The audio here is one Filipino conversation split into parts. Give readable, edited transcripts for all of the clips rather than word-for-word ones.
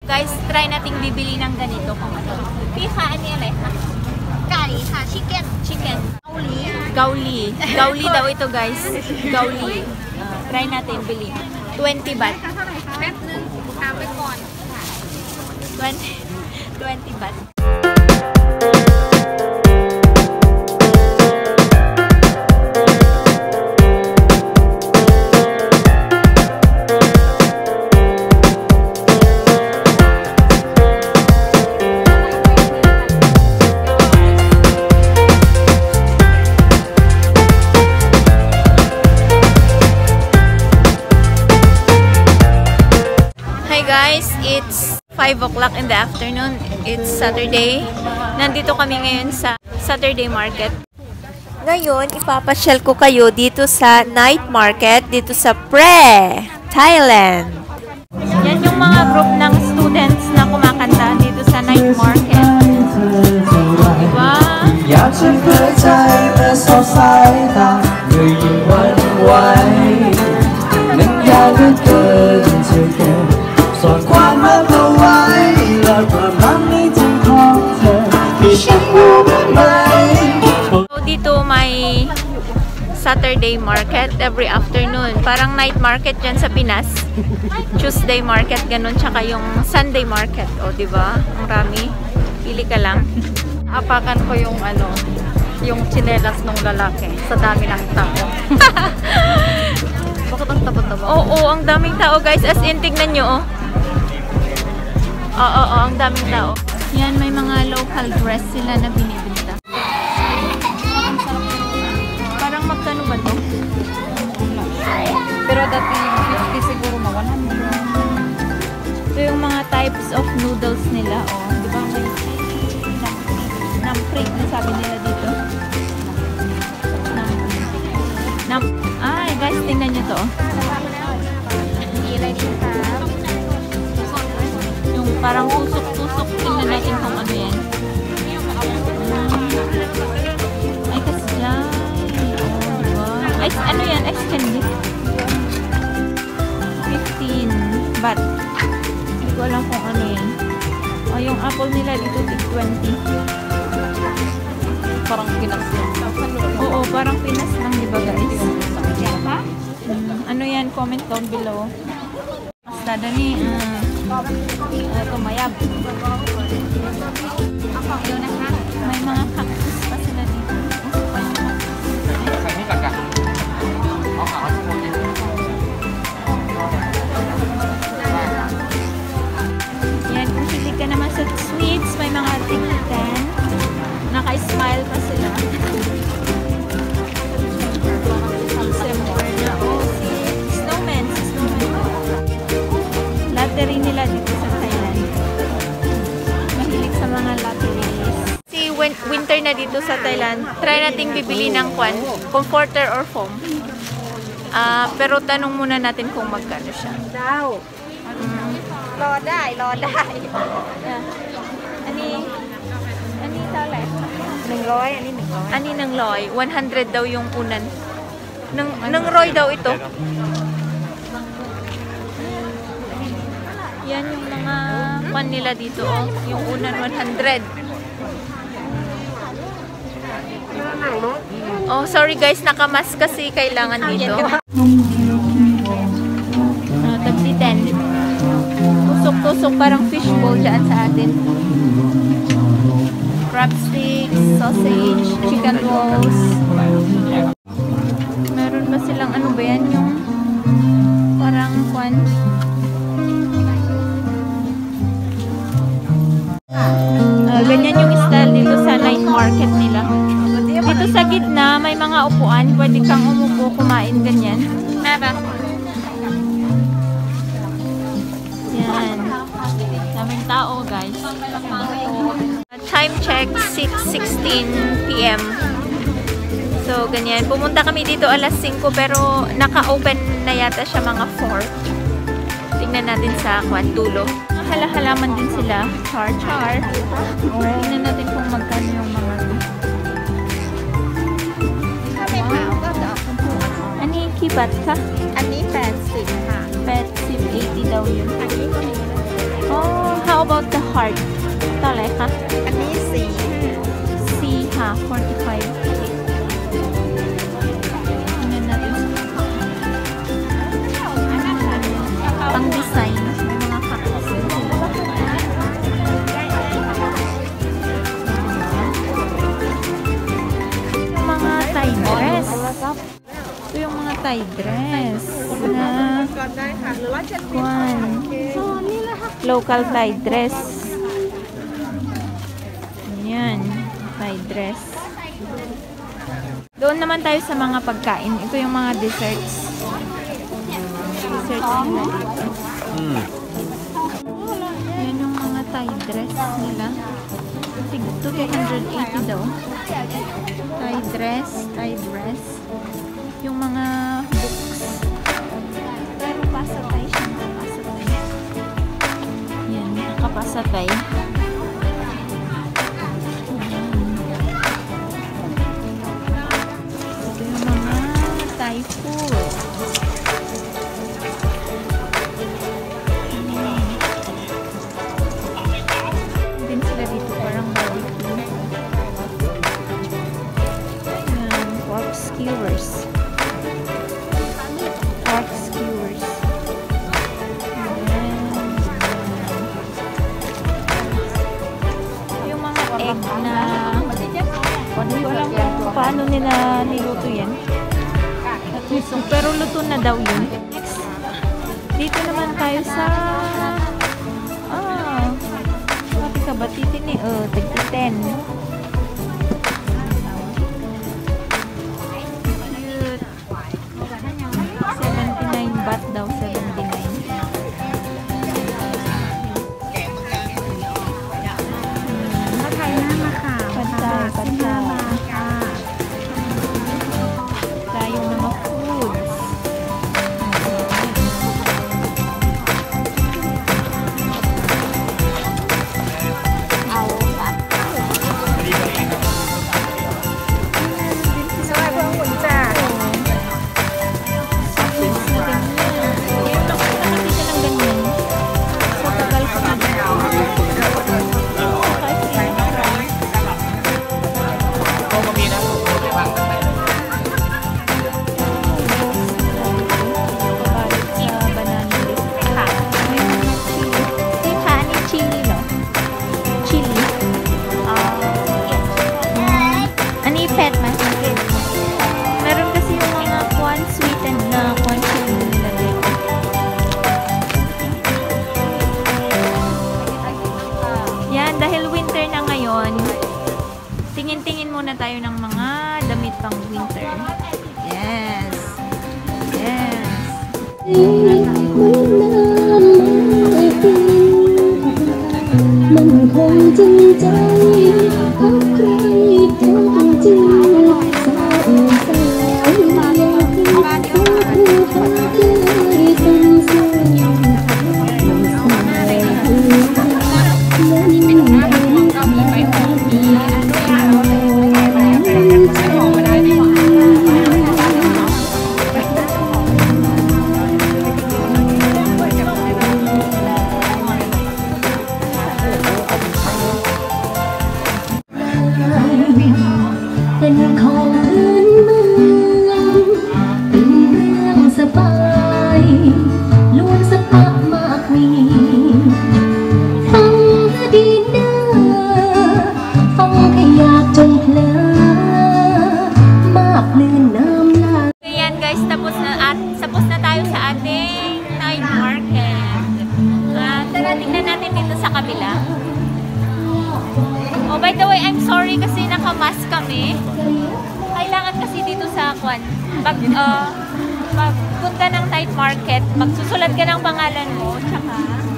Guys, try nating bibili ng ganito kung ano. Pika, ano yan eh? Kai, ha, chicken. Chicken. Gauli. Gauli daw ito guys. Gauli. Try natin bili. 20 baht. 20 baht. Guys, it's 5 o'clock in the afternoon. It's Saturday. Nandito kami ngayon sa Saturday market. Ngayon, ipapasyal ko kayo dito sa night market, dito sa Pre, Thailand. Yan yung mga group ng students na kumakanta dito sa night market. Diba? So dito may Saturday market every afternoon. Parang night market dyan sa Pinas. Tuesday market, ganun. Tsaka yung Sunday market. O, diba? Ang rami. Pili ka lang. Apakan ko yung ano, yung tsinelas ng lalaki sa dami ng tao. Bakit ang taba-taba? Oo, ang daming tao guys. As in, tignan nyo, oh. Oo, ang daming tao. Yan, may mga local dress sila na binibenta. Parang magkano ba to? Pero dati 50 siguro mawalan mo. Ito yung mga types of noodles nila, oh. Diba? May namprig na sabi nila dito. Ay, guys, tingnan nyo to, oh. Yung parang tusok-tusok. Tingnan natin kung ano yan. Ay, kasjay. Oh, diba? Ay, ano yan? Ice candy. 15 baht. Hindi ko alam kung ano yan. Oh, yung apple nila dito, 20. Parang Pinas lang. Oo, parang Pinas lang, diba guys? Ano yan? Comment down below. Basta dani, tumayab. May mga cactus pa sila dito. Yan, kung hindi ka naman sa sweets, may mga tigtan. Naka-smile pa sila. Lottery nila dito sa Thailand. Mahilig sa mga lotteries. Si winter na dito sa Thailand. Try nating bibili ng comforter or foam. Pero tanong muna natin kung magkano siya. Daw. Loได้. Yeah. Ani tala. 100,อันนี้ 100. Ani ng loy. 100 daw yung unan. Nang roy daw ito. Yan yung mga pan nila dito, oh. Yung unan 100. Oh, sorry guys, nakamas kasi kailangan dito. Tagsi 10. Tusok-tusok, parang fishbowl dyan sa atin. Crab sticks, sausage, chicken rolls. Meron ba silang ano ba yan? Yung parang kwan. Ganyan yung style dito sa night market nila. Dito sa gitna, may mga upuan. Pwede kang umupo, kumain, ganyan. Yan. Daming tao, guys. Time check, 6:16 p.m. So, ganyan. Pumunta kami dito alas 5, pero naka-open na yata siya mga 4. Tingnan natin sa dulo. Hala-halaman din sila. Char-char. Tingnan natin kung magkano yung mga Ani kibat ka? Ani 80 ค่ะ 80 daw yun. Oh, How about the heart? เท่าไหร่คะอันนี้สี C ค่ะ 45. Tingnan natin. Pang design. May mga cactus. Yung mga Thai dress. Ito yung mga Thai dress na local Thai dress. Ayan, Thai dress. Doon naman tayo sa mga pagkain. Ito yung mga desserts. Desserts nila dito. Yan yung mga Thai dress nila. Ito 280 daw. Thai dress. Yung mga books. Pero pasatay siya. Pasatay. Yan, nakapasatay. Ito yung mga Thai food. Din sila dito parang barbecue. Yan, pork skewers. Yung mga egg na hindi ko alam kung paano nila niluto yan. Pero luto na daw yun. Next, dito naman tayo sa pati ka ba titin eh? Tagti-10. Cute. 79 baht daw, 79. Tayong mga foods. Tingin-tingin muna tayo ng mga damit pang winter. Yes. Yes. มันคงจริงใจพักใครคงจริงสาวสาวอยากให้ฟ้าผู้ฟ้าได้เป็นเส้นเป็นของพื้นเมืองเป็นเรื่องสบายล้วนสปะมากมีฟังให้ดีเด้อฟังให้อยากจนเพลิมากลื่นน้ำลาย Ayan guys, tapos na tayo sa ating night market. Tara, tingnan natin dito sa kabila. Oh, by the way, I'm sorry kasi naka-mask kami. Kailangan kasi dito sa pagpunta ng night market, magsusulat ka ng pangalan mo, tsaka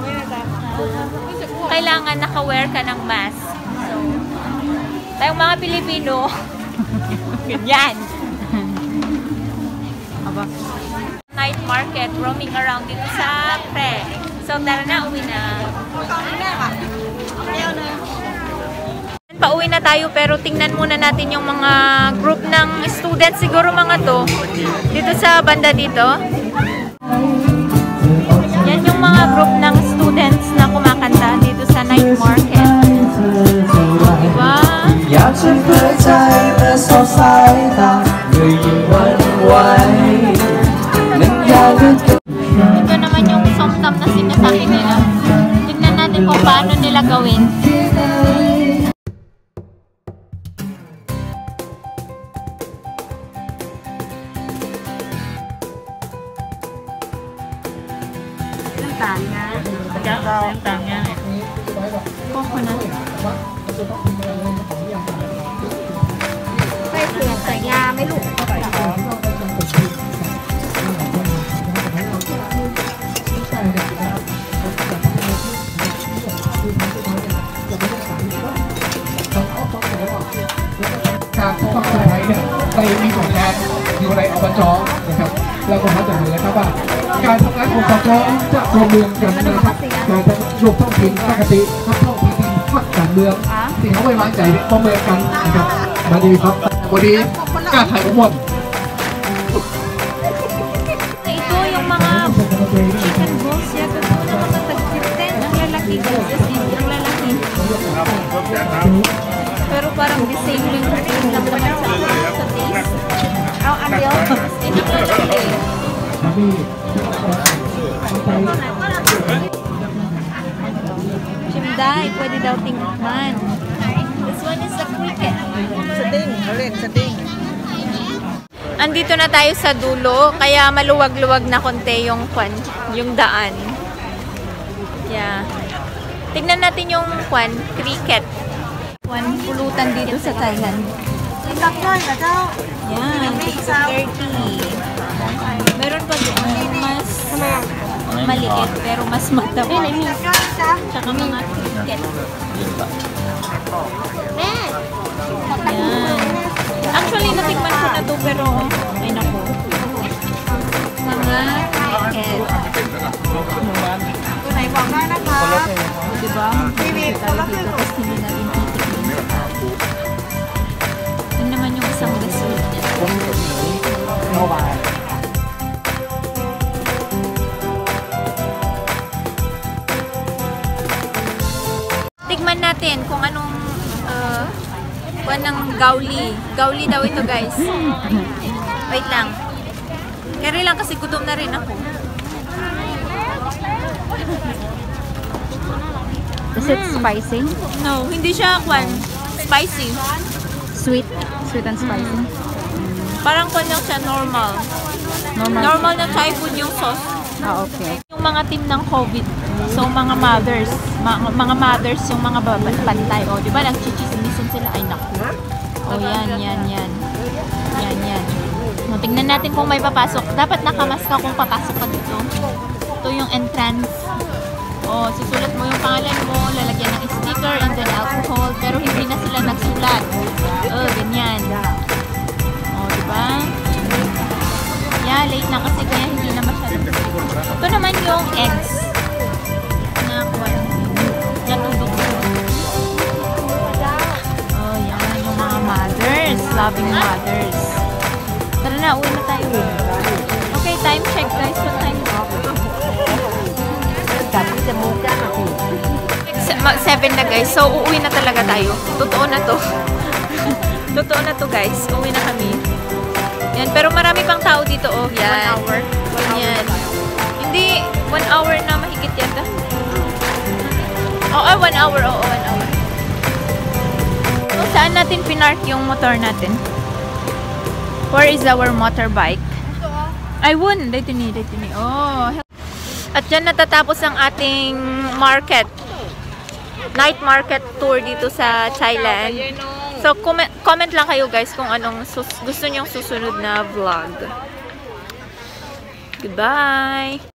kailangan naka-wear ka ng mask. So, tayong mga Pilipino, ganyan. Night market, roaming around dito sa Pre. So, tara na, uwi na. Pauwi na tayo pero tingnan muna natin yung mga group ng students, siguro mga to, dito sa banda dito. Yan yung mga group ng students na kumakanta dito sa natin kung paano nila gawin. Coconut. ใส่ถั่วใส่งาไหมลูกการที่ต้องใช้เนี่ยในมีของงานอยู่ในอบจนะครับแล้วก็มาจากเลยนะครับว่าการทำงานของอบจจะรวมเมืองกันนะครับการจะรวมท้องถิ่นปกติทับท้องถิ่นพักการเมืองสิ่งเขาไม่วางใจเนี่ยต้องเมืองกันนะครับมาดีครับวันนี้กล้าถ่ายรูปหมด Ito yung mga chicken balls. Yan, ito na matag-10. Ang lalaki guys. Ang lalaki. Pero parang the same lang naman sa taste. Ang real. Ito na lalaki. Chimday, pwede daw tingnan. This one is the cricket. Andito na tayo sa dulo, kaya maluwag-luwag na konti yung daan. Yeah. Tignan natin yung cricket. Pulutan dito sa Thailand. Yan, 630. Meron pa doon mas maliit pero mas mataba. Tsaka mga cricket. Yan. Actually, natikman ko na to pero ay naku. Mga cricket. Diba? Hindi tayo dito kasi hindi natin titikman. Yun naman yung isang gasol niya. Tigman natin kung anong ng gauli. Gauli daw ito, guys. Wait lang. Kaya lang kasi gutom na rin ako. Is it spicy? No, hindi siya spicy. Sweet? Sweet and spicy? Parang lang siya normal. Normal na Thai food yung sauce. Ah, okay. Yung mga team ng COVID. So, mga mothers. Mga mothers yung mga bantay. O, di ba? Nagchichismisan sila. Ay, naku. O, yan. O, tingnan natin kung may papasok. Dapat nakamas ka kung papasok ka dito. Ito yung entrance. O, susulat mo yung pangalan mo, lalagyan ng sticker, and then alcohol. Pero hindi na sila nagsulat. O, ganyan. O, di ba? Yeah, late na kasi kaya hindi na masyadong. Ito naman yung eggs. Oh, yan yung mga mothers. Loving mothers. Tara na, uwi na tayo. Okay, time check guys. What time is it? 7 na guys. So, uuwi na talaga tayo. Totoo na to. Totoo na to guys. Uuwi na kami. Yan, pero marami pang tao dito, oh. Yan. 1 hour. Yan. Hindi, 1 hour na mahigit yata. Oo, 1 hour. Oo, 1 hour. So, saan natin pinark yung motor natin? Where is our motorbike? Ay, won. Dito ni. Oh. At dyan natatapos ang ating market. Night market tour dito sa Thailand. So, comment lang kayo guys kung anong gusto nyong susunod na vlog. Goodbye!